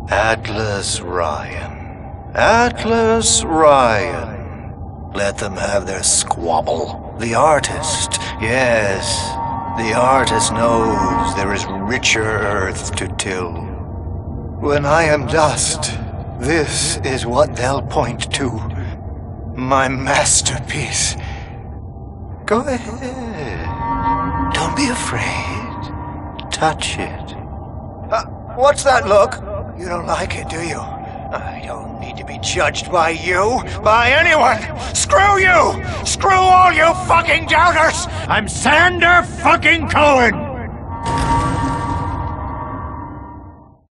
Atlas Ryan. Atlas Ryan. Let them have their squabble. The artist, yes, the artist knows there is richer earth to till. When I am dust, this is what they'll point to. My masterpiece. Go ahead. Don't be afraid. Touch it. What's that look? You don't like it, do you? I don't need to be judged by you, by anyone! Screw you! Screw all you fucking doubters! I'm Sander fucking Cohen!